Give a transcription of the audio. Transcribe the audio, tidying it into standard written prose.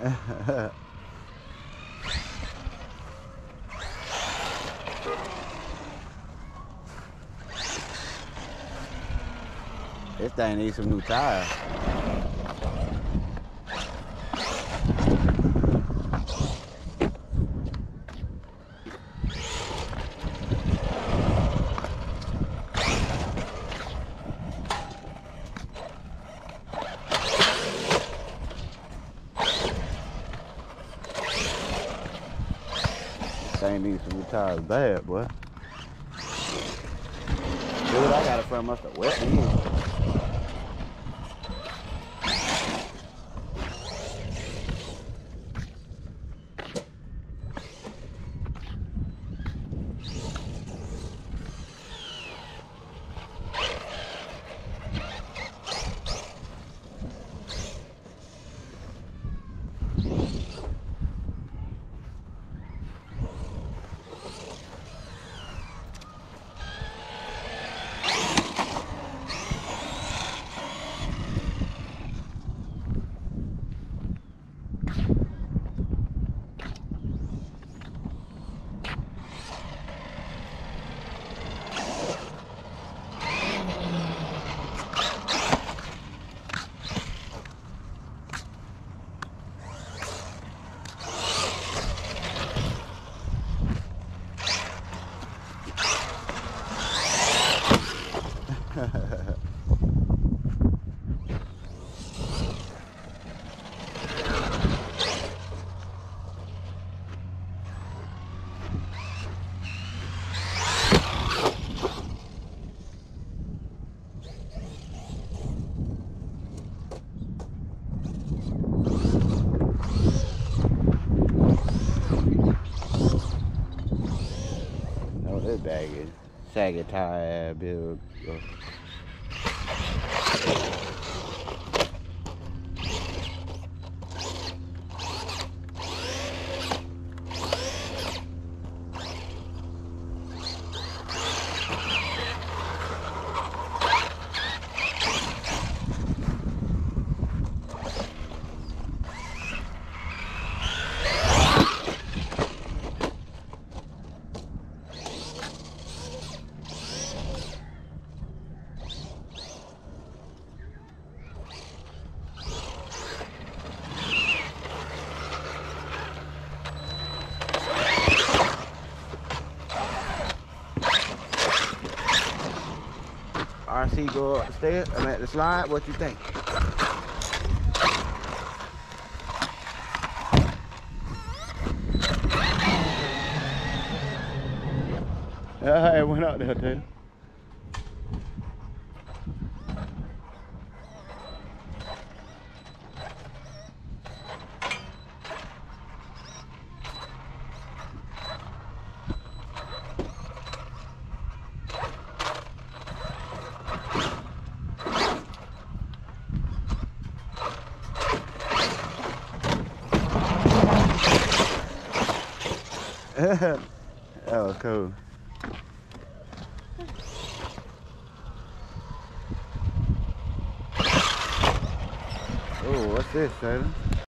This thing needs some new tires. Thing needs some new tires bad, boy. Dude, I got it from must have wet me. No, this bag is saggy tire build. RC go up the stairs, I'm at the slide, what you think? It went up there too. That was cool. Oh, what's this, Taylor?